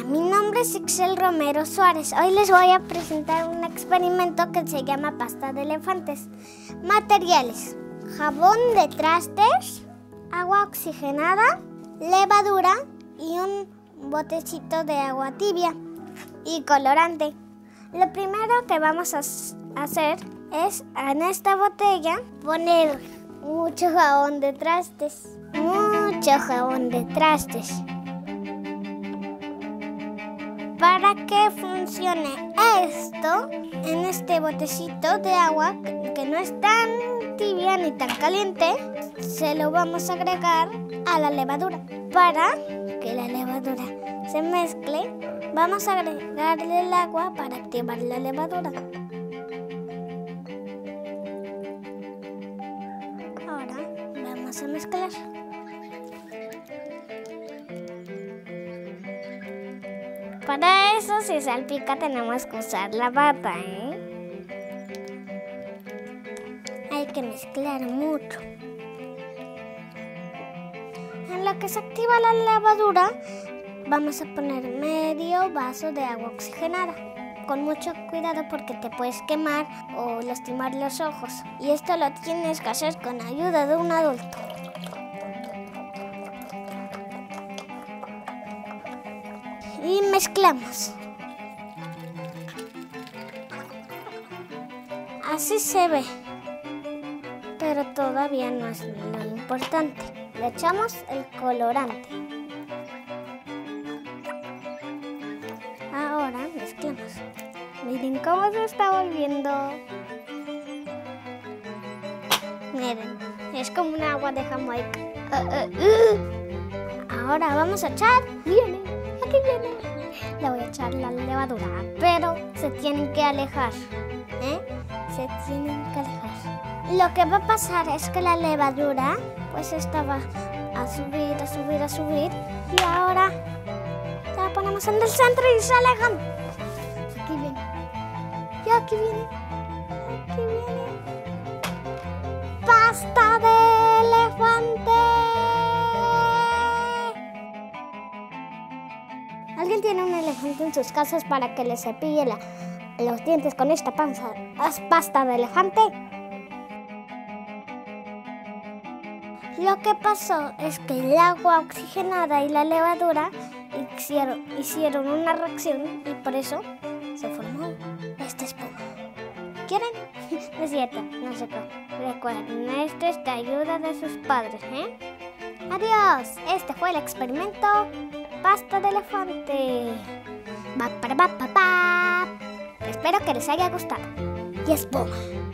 mi nombre es Ixel Romero Suárez. Hoy les voy a presentar un experimento que se llama pasta de elefantes. Materiales: jabón de trastes, agua oxigenada, levadura y un botecito de agua tibia y colorante. Lo primero que vamos a hacer es en esta botella poner mucho jabón de trastes. Para que funcione esto, en este botecito de agua que no es tan tibia ni tan caliente, se lo vamos a agregar a la levadura. Para que la levadura se mezcle, vamos a agregarle el agua para activar la levadura. Ahora vamos a mezclar. Para eso, si salpica, tenemos que usar la bata, Hay que mezclar mucho. En lo que se activa la levadura, vamos a poner medio vaso de agua oxigenada. Con mucho cuidado porque te puedes quemar o lastimar los ojos. Y esto lo tienes que hacer con ayuda de un adulto. Y mezclamos. Así se ve, pero todavía no es lo importante. Le echamos el colorante. Ahora mezclamos. Miren cómo se está volviendo. Miren, es como un agua de Jamaica. Ahora vamos a echar. Viene. Aquí viene. Le voy a echar la levadura, pero se tienen que alejar, Se tienen que alejar. Lo que va a pasar es que la levadura, pues esta va a subir, y ahora la ponemos en el centro y se alejan. Aquí viene. Y aquí viene. Aquí viene. ¡Pasta de elefante! ¿Alguien tiene un elefante en sus casas para que le cepille los dientes con esta pasta de elefante? Lo que pasó es que el agua oxigenada y la levadura hicieron una reacción y por eso se formó esta espuma. ¿Quieren? No es cierto, no se recuerden, esto es de ayuda de sus padres, Adiós, este fue el experimento pasta de elefante. Espero que les haya gustado. Y espuma.